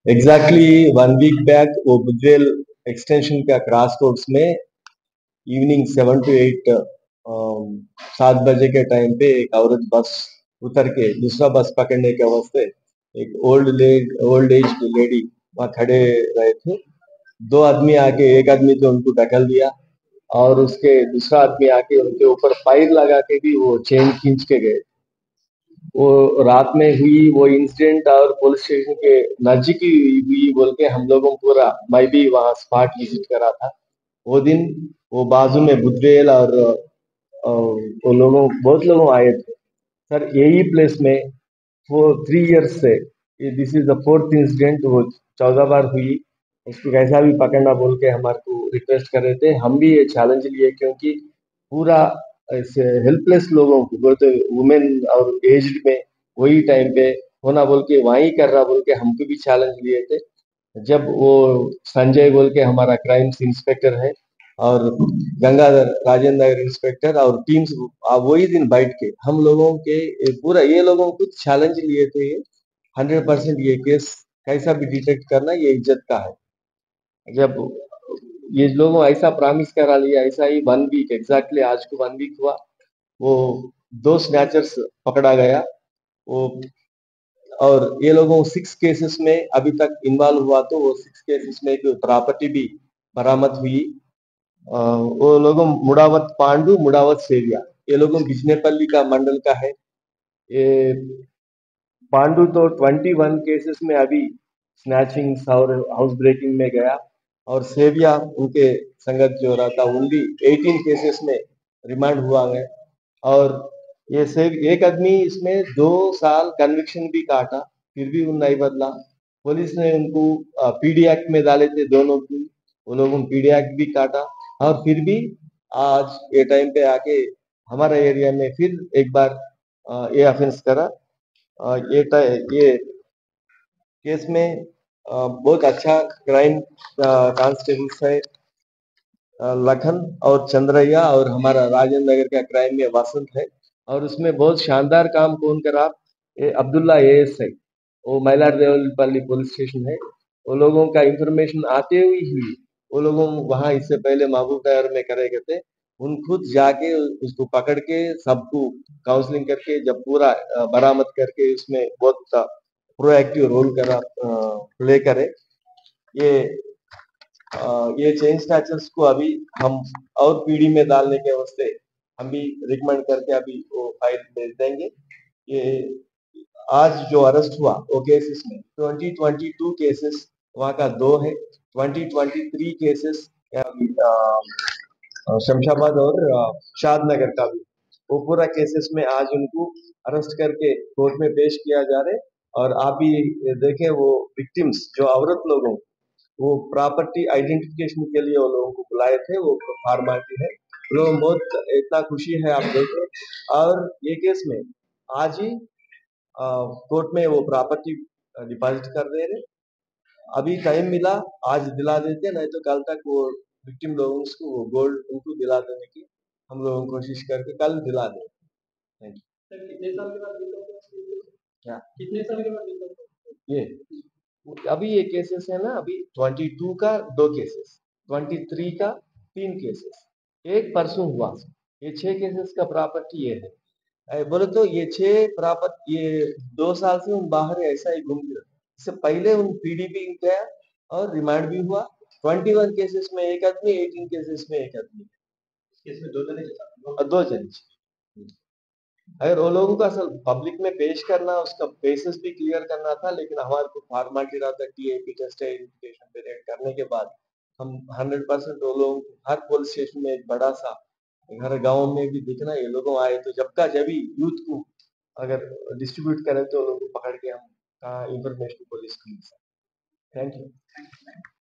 Exactly 1 week back वो Budvel extension का cross roads में इवनिंग 7 to 8 7 बजे के टाइम पे एक औरत बस उतर के दूसरा बस पकड़ने के वास्ते एक ओल्ड एज लेडी वहाँ खड़े रहे थे। दो आदमी आके एक आदमी तो उनको ढकेल दिया और उसके दूसरा आदमी आके उनके ऊपर फायर लगा के भी वो चेन खींच के गए। वो रात में हुई वो इंसिडेंट और पुलिस स्टेशन के नजदीक ही हुई बोल के हम लोगों पूरा मैं भी वहाँ स्पॉट विजिट करा था। वो दिन वो बाजू में बुद्धेल और वो लोगों बहुत लोगों आए थे सर यही प्लेस में वो 3 इयर्स से this is the fourth incident वो 14 बार हुई। उसको कैसा भी पकड़ना बोल के हमारे को रिक्वेस्ट कर रहे थे हम भी ये चैलेंज लिए क्योंकि पूरा ऐसे हेल्पलेस लोगों को बोलते वुमेन और एज्ड में वही टाइम पे होना बोल के वहीं कर रहा बोल के हमको भी चैलेंज लिए थे। जब वो संजय बोल के हमारा क्राइम्स इंस्पेक्टर है और गंगाधर राजेंद्र नगर इंस्पेक्टर और टीम्स वही दिन बैठ के हम लोगों के पूरा ये लोगों को चैलेंज लिए थे। 100% ये केस कैसा भी डिटेक्ट करना ये इज्जत का है। जब ये लोगों ऐसा प्रॉमिस करा लिया ऐसा ही 1 वीक एग्जैक्टली आज को 1 वीक हुआ। वो दो स्नैचर्स पकड़ा गया वो और ये लोगों 6 केसेस में अभी तक इन्वॉल्व हुआ तो वो 6 केसेस में एक प्रॉपर्टी भी बरामद हुई। वो लोगों मुड़ावत पांडु मुड़ावत सेविया ये लोगों बिजनेपल्ली का मंडल का है। ये पांडु तो 21 केसेस में अभी स्नैचिंग और हाउस ब्रेकिंग में गया और सेविया उनके संगत जो रहा था उनकी 18 केसेस में रिमांड हुआ है। और ये सेव एक आदमी इसमें 2 साल कन्विक्शन भी काटा फिर भी वो नहीं बदला। पुलिस ने उनको पीडी एक्ट में डाले थे दोनों की वो लोगों पीडी एक्ट भी काटा और फिर भी आज ये टाइम पे आके हमारा एरिया में फिर एक बार ये ऑफेंस करा। ये केस में बहुत अच्छा क्राइम कांस्टेबल्स है लखन और चंद्रैया और हमारा राजेंद्र नगर का क्राइम में वसंत है। और उसमें बहुत शानदार काम कौन करा ये अब्दुल्ला एएस है। वो मैलारदेवपल्ली पुलिस स्टेशन है। वो लोगों का इंफॉर्मेशन आते हुई वो लोगों वहां इससे पहले महबूब नगर में करे गए थे उन खुद जाके उसको पकड़ के सबको काउंसलिंग करके जब पूरा बरामद करके उसमें बहुत प्रोएक्टिव रोल करा प्ले करे। ये ये चेन स्नैचर्स को अभी हम और पीढ़ी में डालने के वास्ते हम भी रिकमेंड करके अभी वो फाइल भेज देंगे। ये आज जो अरेस्ट हुआ वो केसेस में 2022 केसेस वहाँ का 2 है। 2023 केसेस शमशाबाद और शादनगर का भी वो पूरा केसेस में आज उनको अरेस्ट करके कोर्ट में पेश किया जा रहा है। और आप भी देखें वो विक्टिम्स जो औरत लोगों वो प्रॉपर्टी आइडेंटिफिकेशन के लिए वो लोगों को बुलाए थे वो फॉर्मेलिटी है। लोग बहुत इतना खुशी है आप देखें और ये केस में आज ही कोर्ट में वो प्रॉपर्टी डिपॉजिट कर दे रहे। अभी टाइम मिला आज दिला देते नहीं तो कल तक वो विक्टिम लोगों को वो गोल्ड उनको दिला देने की हम लोग कोशिश करके कल दिला दें। Thank you. सर कितने साल के बाद क्या कितने साल के बाद ये अभी ये केसेस है ना अभी 22 का 2 केसेस 23 का 3 केसेस एक परसों हुआ। ये 6 केसेस का प्रॉपर्टी ये है। बोले तो ये 6 प्राप्त ये 2 साल से उन बाहर ऐसा ही घूम रहे। इससे पहले उन पीडीपी गया और रिमांड भी हुआ। 21 केसेस में एक आदमी 18 केसेस में एक आदमी इसमें 2 जने 2 जने। अगर वो लोगों का असल पब्लिक में पेश करना उसका बेसिस भी क्लियर करना था लेकिन हमारे को फॉर्मेलिटी रहा था टीएपी टेस्ट इन्विटेशन पे रेड करने के बाद हम 100% वो लोग हर पुलिस स्टेशन में एक बड़ा सा हर गांव में भी दिखना ये लोगों आए तो जब का जब ही यूथ को अगर डिस्ट्रीब्यूट करें तो लोगों को पकड़ के हम इंफॉर्मेशन पुलिस को मिल सकते। Thank you.